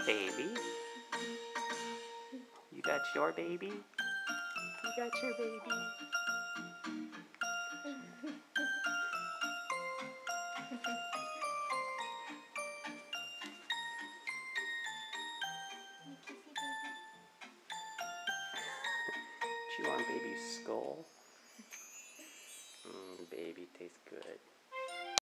Baby. You got your baby? You got your baby? Chew on baby's skull. Baby tastes good.